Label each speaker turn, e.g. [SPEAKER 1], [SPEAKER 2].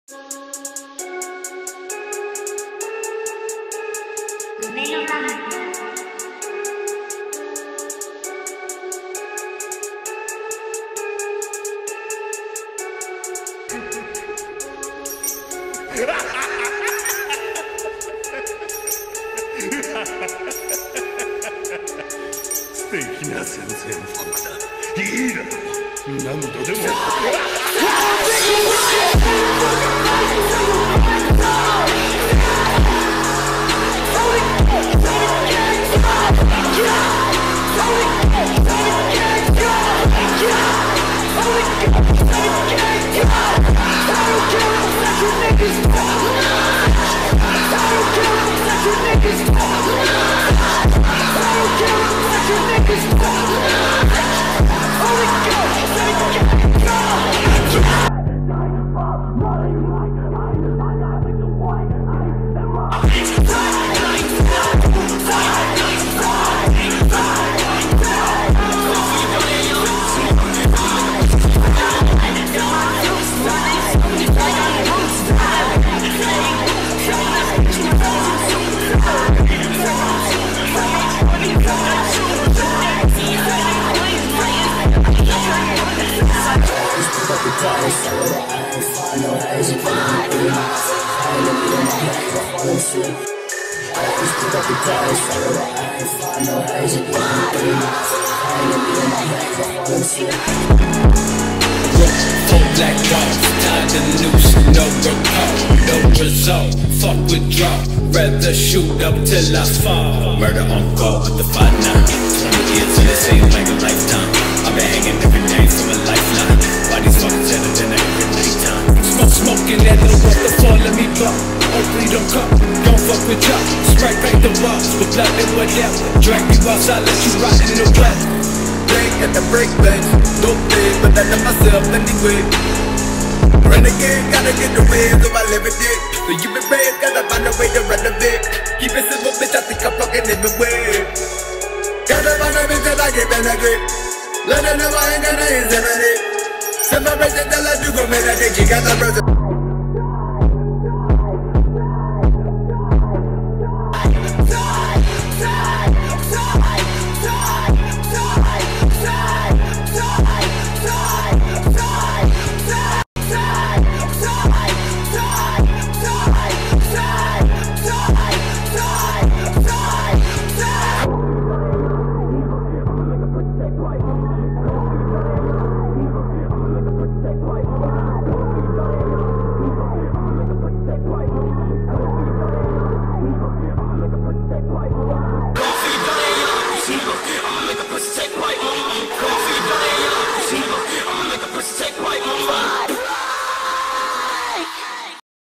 [SPEAKER 1] 夢の中
[SPEAKER 2] 素敵な宣戦布告だ。いいだろう。何度でも。
[SPEAKER 3] Black dogs, tied to noose, no recall, no result. Fuck withdraw, rather shoot up till I fall. Murder on call with the 5-9. 20 years and it seems like a lifetime. I've been hanging every day from a lifeline. Bodies fucking better than every nighttime. Smoking that don't want to fall, let me bump. Hopefully don't come, don't fuck with y'all. Strike back the walls with blood and whatever. Drag me outside, let you rot in the wet.
[SPEAKER 4] At the break bench, dope big, but I love myself anyway. Renegade, gotta get the wins of my living day. So you been raised, gotta find a way to renovate. Keep it simple, bitch, I think I'm fucking everywhere. Gotta find a bitch that I can penetrate. Let her know I ain't gonna inseminate. Separation till I do go meditate, she got the brother.